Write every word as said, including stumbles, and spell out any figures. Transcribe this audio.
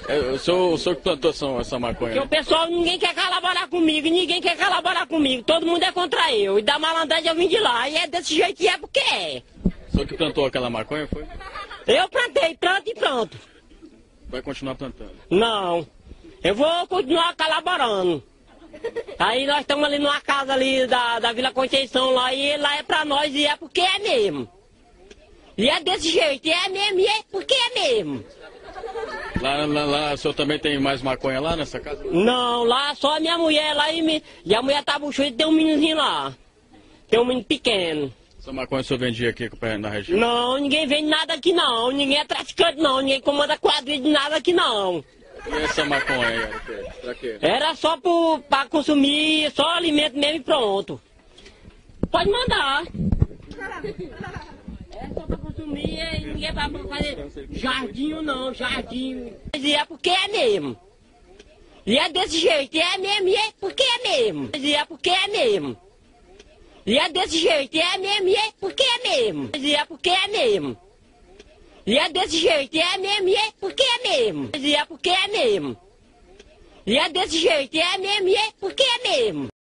É, o, senhor, o senhor que plantou essa, essa maconha? Porque o pessoal, ninguém quer colaborar comigo, ninguém quer colaborar comigo, todo mundo é contra eu. E da malandragem eu vim de lá, e é desse jeito que é porque é. O senhor que plantou aquela maconha, foi? Eu plantei, planto e pronto. Vai continuar plantando? Não, eu vou continuar colaborando. Aí nós estamos ali numa casa ali da, da Vila Conceição lá, e lá é pra nós, e é porque é mesmo. E é desse jeito, e é mesmo, e é porque é mesmo. Lá, lá, lá, o senhor também tem mais maconha lá nessa casa? Não, lá só a minha mulher lá, e, me, e a mulher tá buchuda e tem um meninozinho lá. Tem um menino pequeno. Essa maconha o senhor vendia aqui na região? Não, ninguém vende nada aqui não, ninguém é traficante não, ninguém comanda quadrilha de nada aqui não. E essa maconha aí, era o quê? Pra quê? Era só pro, pra consumir, só alimento mesmo e pronto. Pode mandar. É só pra consumir e ninguém vai fazer jardim não, jardim. E é porque é mesmo. E é desse jeito, e é mesmo, e é porque é mesmo. E é porque é mesmo. E é desse jeito, e é mesmo, e é porque é mesmo. E é porque é mesmo. E é desse jeito, e é mesmo, e é porque é mesmo. E é porque é mesmo. E é desse jeito, e é mesmo, e é porque é mesmo.